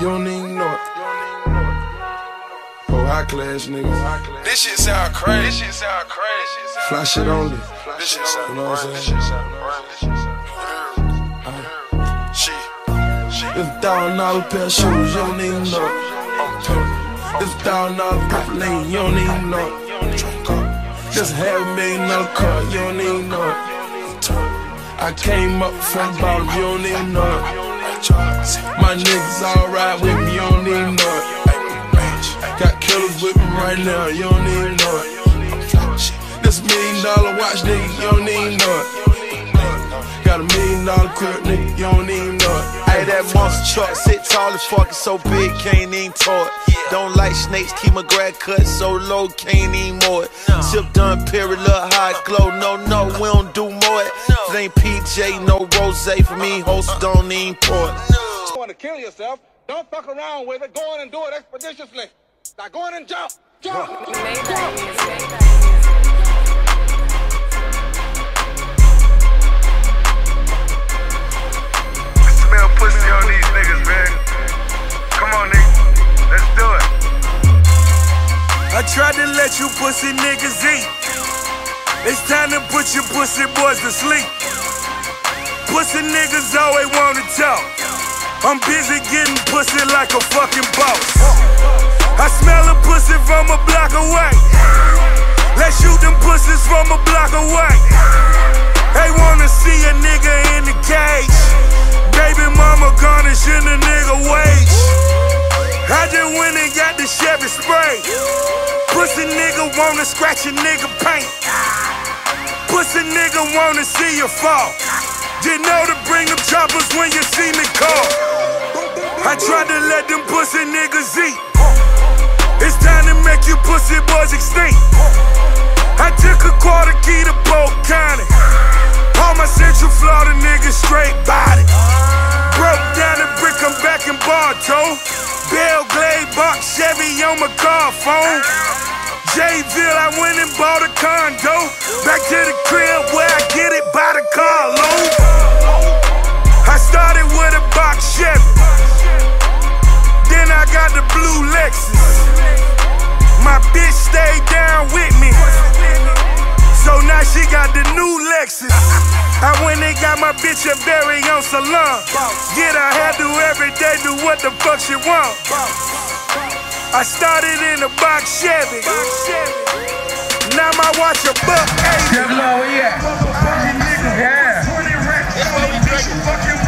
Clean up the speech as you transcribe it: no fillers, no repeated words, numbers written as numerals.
You don't even know it. Oh, high class niggas. This shit sound crazy. This shit sound crazy. Fly shit only. This shit sound You know what I'm crazy. It's $1,000 pair of shoes, you don't even know it. It's $1,000 purple lane, you don't even know it. Just $500,000 car, you don't even know it. I came up from the bottom, you don't even know it. My niggas all ride with me, you don't even know it. Got killers with me right now, you don't even know it. This $1 million watch, nigga, you don't even know it. Got $1 million crib, nigga, you don't even know it. Hey, that monster truck sit tall as fuck, it's so big, can't even tow it. Don't like snakes, keep my grad cut so low, can't even mow it. Sip done, period, look high glow. No, we don't do more it. If it ain't PJ, no rose for me, host don't even pour it. You want to kill yourself, don't fuck around with it, go in and do it expeditiously. Now go in and jump, jump, jump. Smell pussy on these niggas, man. Come on, nigga. Let's do it. I tried to let you pussy niggas eat. It's time to put your pussy boys to sleep. Pussy niggas always wanna talk. I'm busy getting pussy like a fucking boss. I smell a pussy from a block away. Let's shoot them pussies from a block away. They wanna see a nigga in the cage. Baby mama garnishing a nigga wage. I just went and got the Chevy spray. Pussy nigga wanna scratch a nigga paint. Pussy nigga wanna see you fall. You know to bring them choppers when you see me call. I tried to let them pussy niggas eat. It's time to make you pussy boys extinct. I took a quarter key to Polk County. All my Central Florida niggas straight body. Broke down the brick, I'm back in Bartow. Belglade box Chevy on my car phone. Jayville, I went and bought a condo. Back to the crib where I get it by the carload. I started with a box Chevy. Then I got the blue Lexus. My bitch stayed down with me. So now she got the new Lexus. I went and got my bitch a very own salon. Get her hairdo every day, do what the fuck she want. I started in a box Chevy. Now my watch a $180. Yeah.